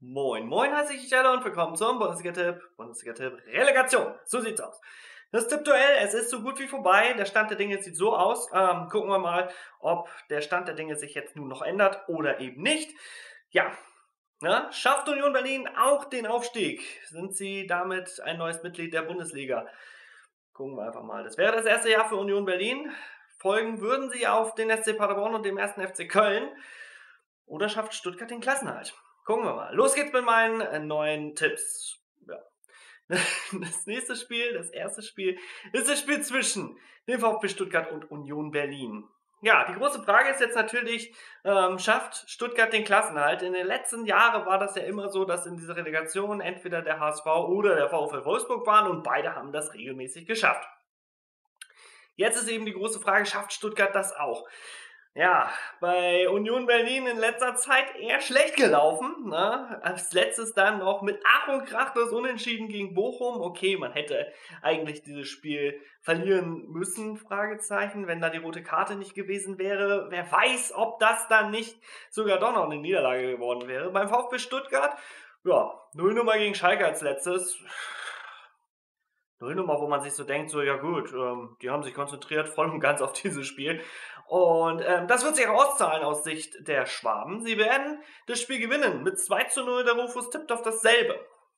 Moin, moin, heiße ich Stelle und willkommen zum Bundesliga-Tipp Relegation. So sieht's aus. Das Tippduell, es ist so gut wie vorbei. Der Stand der Dinge sieht so aus. Gucken wir mal, ob der Stand der Dinge sich jetzt nun noch ändert oder eben nicht. Ja, ne? Schafft Union Berlin auch den Aufstieg? Sind sie damit ein neues Mitglied der Bundesliga? Gucken wir einfach mal. Das wäre das erste Jahr für Union Berlin. Folgen würden sie auf den SC Paderborn und dem 1. FC Köln. Oder schafft Stuttgart den Klassenerhalt? Gucken wir mal. Los geht's mit meinen neuen Tipps. Ja. Das nächste Spiel, das erste Spiel, ist das Spiel zwischen dem VfB Stuttgart und Union Berlin. Ja, die große Frage ist jetzt natürlich, schafft Stuttgart den Klassenerhalt? In den letzten Jahren war das ja immer so, dass in dieser Relegation entweder der HSV oder der VfL Wolfsburg waren und beide haben das regelmäßig geschafft. Jetzt ist eben die große Frage, schafft Stuttgart das auch? Ja, bei Union Berlin in letzter Zeit eher schlecht gelaufen. Ne? Als letztes dann noch mit Ach und Krach das Unentschieden gegen Bochum. Okay, man hätte eigentlich dieses Spiel verlieren müssen, Fragezeichen, wenn da die rote Karte nicht gewesen wäre. Wer weiß, ob das dann nicht sogar doch noch eine Niederlage geworden wäre. Beim VfB Stuttgart, ja, 0-Nummer gegen Schalke als letztes. Nullnummer, wo man sich so denkt, so ja gut, die haben sich konzentriert voll und ganz auf dieses Spiel. Und das wird sich auch auszahlen aus Sicht der Schwaben. Sie werden das Spiel gewinnen. Mit 2:0, der Rufus tippt auf dasselbe.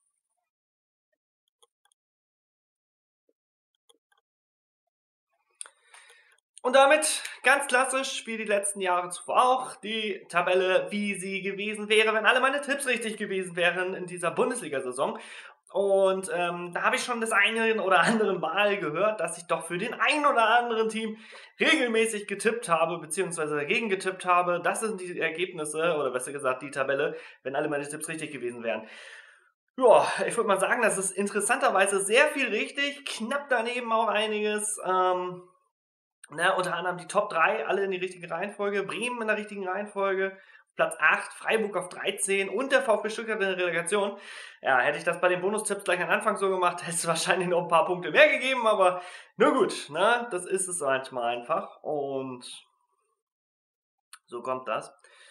Und damit, ganz klassisch, wie die letzten Jahre zuvor auch, die Tabelle, wie sie gewesen wäre, wenn alle meine Tipps richtig gewesen wären in dieser Bundesliga-Saison. Und da habe ich schon das eine oder andere Mal gehört, dass ich doch für den einen oder anderen Team regelmäßig getippt habe, beziehungsweise dagegen getippt habe. Das sind die Ergebnisse, oder besser gesagt die Tabelle, wenn alle meine Tipps richtig gewesen wären. Ja, ich würde mal sagen, das ist interessanterweise sehr viel richtig, knapp daneben auch einiges. Unter anderem die Top 3, alle in die richtige Reihenfolge, Bremen in der richtigen Reihenfolge, Platz 8, Freiburg auf 13 und der VfB Stuttgart in der Relegation. Ja, hätte ich das bei den Bonustipps gleich am Anfang so gemacht, hätte es wahrscheinlich noch ein paar Punkte mehr gegeben, aber nur gut, ne? Das ist es manchmal einfach und so kommt das.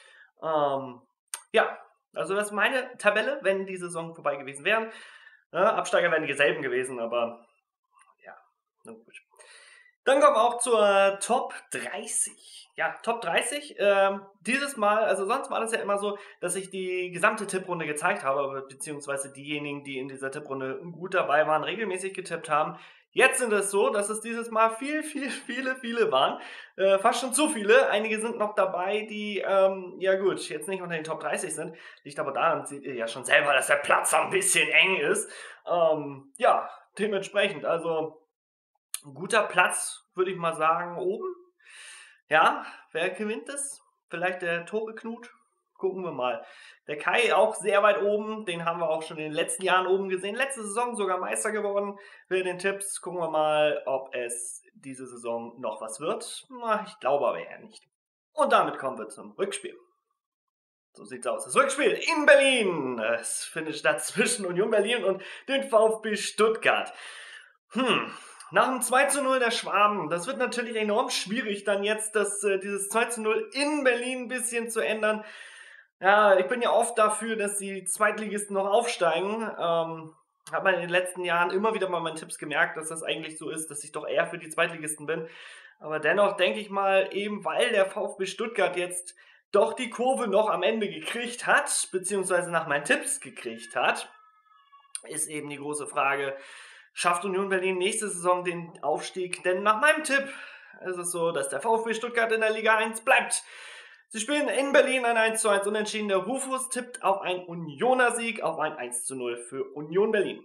Ja, also das ist meine Tabelle, wenn die Saison vorbei gewesen wären. Absteiger wären dieselben gewesen, aber ja, nur gut. Dann kommen wir auch zur Top 30. Ja, Top 30. Dieses Mal, also sonst war das ja immer so, dass ich die gesamte Tipprunde gezeigt habe, beziehungsweise diejenigen, die in dieser Tipprunde gut dabei waren, regelmäßig getippt haben. Jetzt sind es so, dass es dieses Mal viele waren. Fast schon zu viele. Einige sind noch dabei, die, ja gut, jetzt nicht unter den Top 30 sind. Liegt aber daran, seht ihr ja schon selber, dass der Platz ein bisschen eng ist. Ja, dementsprechend, also ein guter Platz, würde ich mal sagen, oben. Ja, wer gewinnt es? Vielleicht der Tore-Knut? Gucken wir mal. Der Kai auch sehr weit oben. Den haben wir auch schon in den letzten Jahren oben gesehen. Letzte Saison sogar Meister geworden. Für den Tipps gucken wir mal, ob es diese Saison noch was wird. Ich glaube aber eher nicht. Und damit kommen wir zum Rückspiel. So sieht's aus. Das Rückspiel in Berlin. Es findet statt zwischen Union Berlin und den VfB Stuttgart. Nach dem 2:0 der Schwaben, das wird natürlich enorm schwierig, dann jetzt dieses 2:0 in Berlin ein bisschen zu ändern. Ja, ich bin ja oft dafür, dass die Zweitligisten noch aufsteigen. Hat man in den letzten Jahren immer wieder mal meinen Tipps gemerkt, dass das eigentlich so ist, dass ich doch eher für die Zweitligisten bin. Aber dennoch denke ich mal, eben weil der VfB Stuttgart jetzt doch die Kurve noch am Ende gekriegt hat, beziehungsweise nach meinen Tipps gekriegt hat, ist eben die große Frage, schafft Union Berlin nächste Saison den Aufstieg? Denn nach meinem Tipp ist es so, dass der VfB Stuttgart in der Liga 1 bleibt. Sie spielen in Berlin ein 1:1 Unentschieden. Der Rufus tippt auf einen Unioner Sieg, auf ein 1:0 für Union Berlin.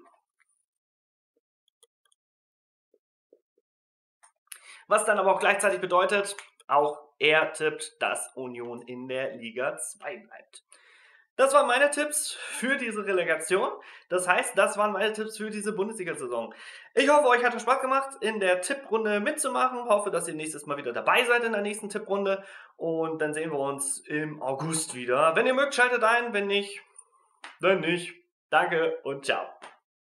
Was dann aber auch gleichzeitig bedeutet, auch er tippt, dass Union in der Liga 2 bleibt. Das waren meine Tipps für diese Relegation. Das heißt, das waren meine Tipps für diese Bundesliga-Saison. Ich hoffe, euch hat es Spaß gemacht, in der Tipprunde mitzumachen. Hoffe, dass ihr nächstes Mal wieder dabei seid in der nächsten Tipprunde. Und dann sehen wir uns im August wieder. Wenn ihr mögt, schaltet ein. Wenn nicht, dann nicht. Danke und ciao.